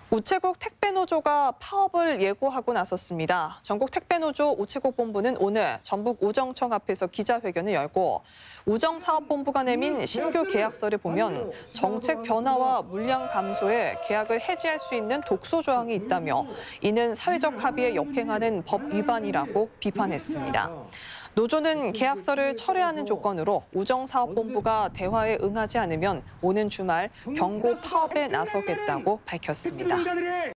우체국 택배노조가 파업을 예고하고 나섰습니다. 전국 택배노조 우체국 본부는 오늘 전북 우정청 앞에서 기자회견을 열고 우정사업본부가 내민 신규 계약서를 보면 정책 변화와 물량 감소에 계약을 해지할 수 있는 독소 조항이 있다며 이는 사회적 합의에 역행하는 법 위반이라고 비판했습니다. 노조는 계약서를 철회하는 조건으로 우정사업본부가 대화에 응하지 않으면 오는 주말 경고 파업에 나서겠다고 밝혔습니다.